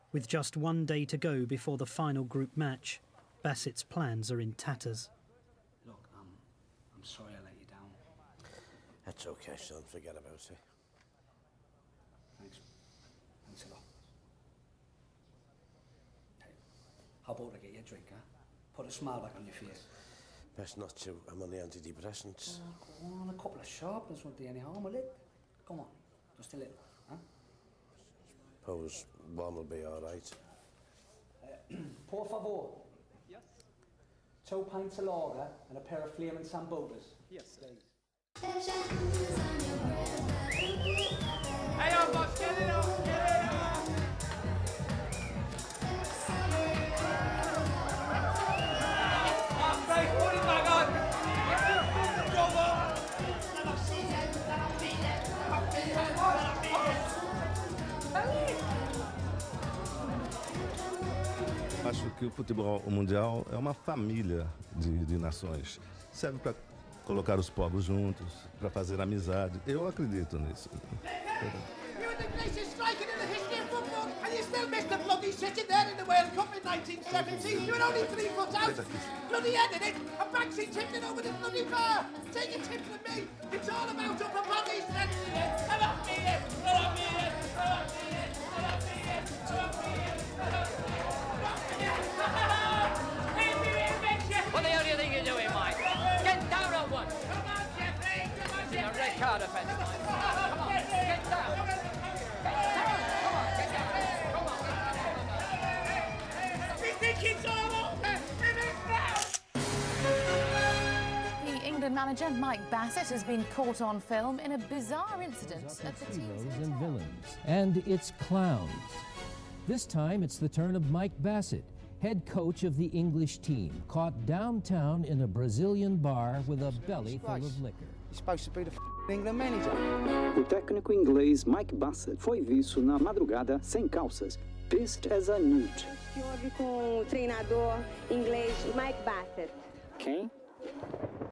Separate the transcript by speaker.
Speaker 1: With just one day to go before the final group match, Bassett's plans are in tatters.
Speaker 2: Look, I'm sorry I let you down.
Speaker 3: That's okay, son. Forget about it.
Speaker 2: Thanks. Thanks a lot. Hey, how about I get you a drink, huh? Put a smile back on your face.
Speaker 3: Best not to. I'm on the antidepressants.
Speaker 2: Oh, go on, a couple of sharpness won't do any harm, will it? Come on, just a little, huh?
Speaker 3: Suppose one will be all right.
Speaker 2: Por favor.
Speaker 4: Yes.
Speaker 2: 2 pints of lager and a pair of flaming sambucas.
Speaker 4: Yes, please.
Speaker 5: Hey, on, boss, get it up, get it up! Face, put it back on!
Speaker 6: Acho que o futebol mundial é uma família de nações. Serve para colocar os povos juntos, para fazer amizade. Eu acredito nisso.
Speaker 5: You're the greatest striker in the history of football, and you still missed the bloody sitting there in the World Cup in 1970. You were only 3 foot out. Bloody headed it, and Banksy tipped it over the bloody bar. Take a tip from me. It's all about upper body strength.
Speaker 7: What the hell do you think you're doing, Mike? Get down at once.
Speaker 5: Come on, Jeffrey. Come on,
Speaker 7: A
Speaker 5: Jeffrey.
Speaker 7: red card offence, Mike. Come on, get down. Get down. Come on, get down. Come on.
Speaker 5: We think it's all over. It is now.
Speaker 8: The England manager, Mike Bassett, has been caught on film in a bizarre incident at the team's
Speaker 9: Heroes and
Speaker 8: hotel.
Speaker 9: villains, and it's clowns. This time it's the turn of Mike Bassett, head coach of the English team, caught downtown in a Brazilian bar with a belly full of liquor.
Speaker 2: You're supposed to be the England manager.
Speaker 10: O técnico inglês Mike Bassett foi visto na madrugada sem calças, pissed as a newt.
Speaker 11: Que houve com o treinador inglês Mike Bassett?
Speaker 10: Quem?